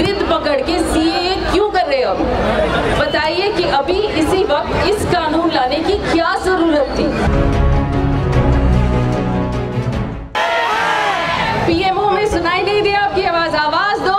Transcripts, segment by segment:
जिद पकड़ के सीएए क्यों कर रहे हो? बताइए कि अभी इसी वक्त इस कानून लाने की क्या जरूरत थी? पीएमओ में सुनाई नहीं दिया आपकी आवाज? आवाज दो।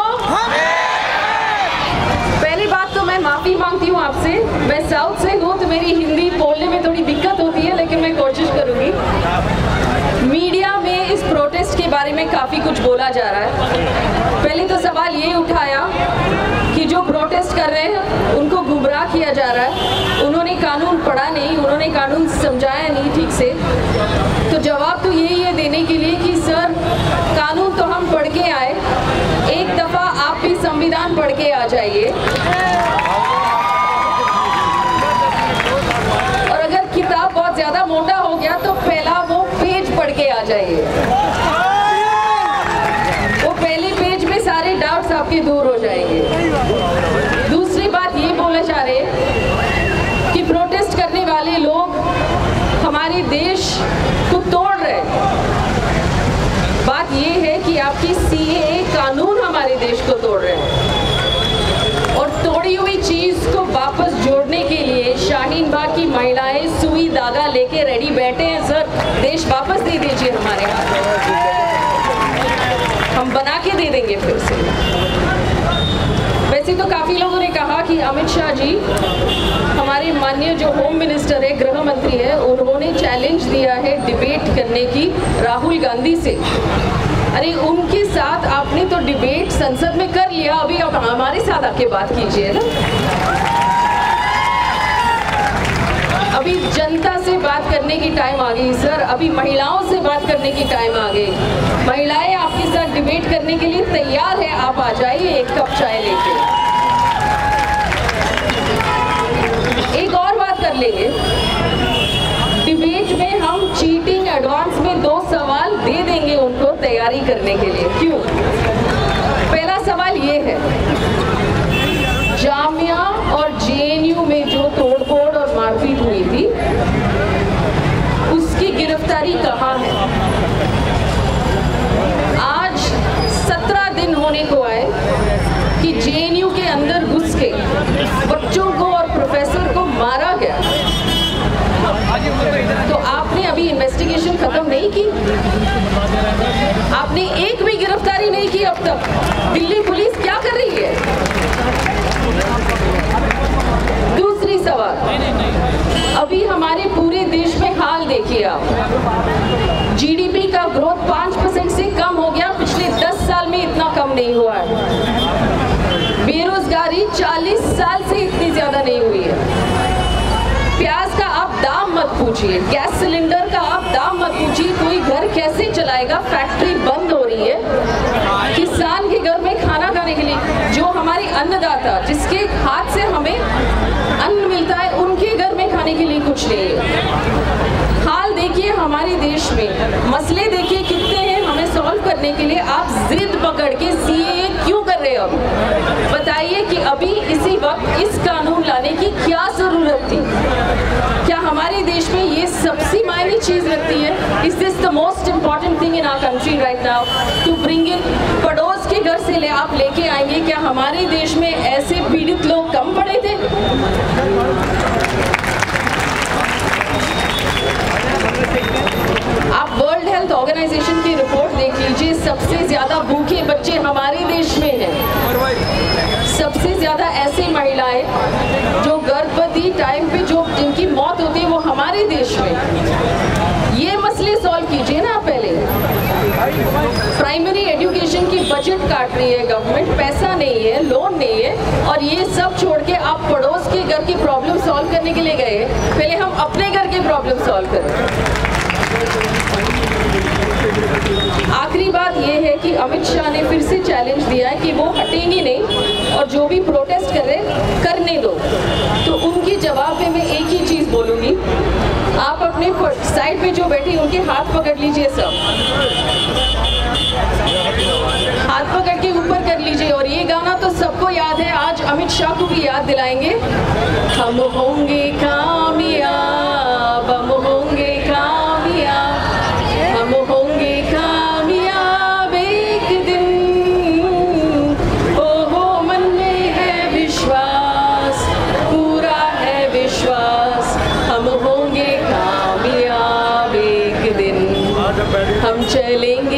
पहली बात तो मैं माफी मांगती हूँ आपसे, मैं साउथ से हूँ तो मेरी हिंदी बोलने में थोड़ी दिक्कत होती है, लेकिन मैं कोशिश करूंगी। मीडिया में इस प्रोटेस्ट के बारे में काफी कुछ बोला जा रहा है। पहले तो सवाल ये उठाया कि जो प्रोटेस्ट कर रहे हैं उनको गुमराह किया जा रहा है, उन्होंने कानून पढ़ा नहीं, उन्होंने कानून समझाया नहीं ठीक से। तो जवाब तो यही है देने के लिए कि सर कानून तो हम पढ़ के आए, एक दफा आप भी संविधान पढ़ के आ जाइए, और अगर किताब बहुत ज्यादा मोटा हो गया तो पहला वो पेज पढ़ के आ जाइए। वो पहले पेज में सारे डाउट्स आपके दूर हो जाएंगे। दूसरी बात ये बोले जा रहे कि प्रोटेस्ट करने वाले लोग हमारे देश को तोड़ रहे हैं। बात ये है कि आपकी सीएए कानून हमारे देश को तोड़ रहे हैं, और तोड़ी हुई चीज को वापस जोड़ने के लिए शाहीन बाग की महिलाएं सुई धागा लेके रेडी बैठे हैं। सर देश वापस दे दीजिए हमारे हाथ, हम बना के दे देंगे फिर से। वैसे तो काफी लोगों ने कहा कि अमित शाह जी, हमारे माननीय जो होम मिनिस्टर है, गृह मंत्री है, उन्होंने चैलेंज दिया है डिबेट करने की राहुल गांधी से। अरे उनके साथ आपने तो डिबेट संसद में कर लिया, अभी आप हमारे साथ आके बात कीजिए ना। अभी जनता से बात करने की टाइम आ गई सर, अभी महिलाओं से बात करने की टाइम आ गई। महिलाएं आपके साथ डिबेट करने के लिए तैयार है, आप आ जाइए एक कप चाय लेके। एक और बात कर लेंगे, डिबेट में हम चीटिंग एडवांस में 2 सवाल दे देंगे उनको तैयारी करने के लिए। क्यों? पहला सवाल ये है, जामिया और जेएनयू में जो तोड़फोड़ और मारपीट हुई थी उसकी गिरफ्तारी कहाँ है? आज 17 दिन होने को आए कि जेएनयू के अंदर घुस के बच्चों को और प्रोफेसर को मारा गया, तो आपने अभी इन्वेस्टिगेशन खत्म नहीं की, आपने एक भी गिरफ्तारी नहीं की अब तक। दिल्ली पुलिस क्या कर रही है? दूसरी सवाल, अभी हमारे पूरे देश में हाल देखिए आप, जीडीपी का ग्रोथ 5% से कम हो गया, पिछले 10 साल में इतना कम नहीं हुआ है। बेरोजगारी 40 साल से इतनी ज्यादा नहीं हुई है। प्याज का आप दाम मत पूछिए, गैस सिलेंडर का आप दाम मत पूछिए, कोई घर कैसे चलाएगा? फैक्ट्री बंद हो रही है। किसान के घर में खाना खाने के लिए, जो हमारे अन्नदाता जिसके हाथ से हमें अन्न मिलता है, उनके घर में खाने के लिए कुछ नहीं है। हाल देखिए हमारे देश में, मसले देखिए कितने हैं हमें सॉल्व करने के लिए। आप जिद पकड़ के सीएए क्यों कर रहे हो? बताइए कि अभी इसी वक्त इस कानून लाने की क्या जरूरत थी? क्या हमारे देश में ये सबसे मायने चीज लगती है? Is this the most important thing in our country right now to bring in? पड़ोस के घर से आप लेके आएंगे? क्या हमारे देश में ऐसे पीड़ित लोग कम पड़े थे? आप वर्ल्ड हेल्थ ऑर्गेनाइजेशन की रिपोर्ट देख लीजिए, सबसे ज्यादा भूखे बच्चे हमारे देश में हैं। सबसे ज्यादा ऐसी महिलाएं जो गर्भवती टाइम पे जो जिनकी मौत होती है वो हमारे देश में। ये मसले सॉल्व कीजिए ना पहले। प्राइमरी एजुकेशन की बजट काट रही है गवर्नमेंट, पैसा नहीं है, लोन नहीं है, और ये सब छोड़ के आप पड़ोस के घर की प्रॉब्लम सॉल्व करने के लिए गए। पहले हम अपने घर के प्रॉब्लम सॉल्व करें। आखिरी बात यह है कि अमित शाह ने फिर से चैलेंज दिया है कि वो हटेंगे नहीं, और जो भी प्रोटेस्ट कर रहे करने दो। तो उनके जवाब में मैं एक ही चीज बोलूंगी, आप अपने साइड पे जो बैठे उनके हाथ पकड़ लीजिए, सब हाथ पकड़ के ऊपर कर लीजिए। और ये गाना तो सबको याद है, आज अमित शाह को भी याद दिलाएंगे। हम होंगे कामयाब, हम होंगे कामयाब, हम होंगे कामयाब एक दिन, ओ हो हम चलेंगे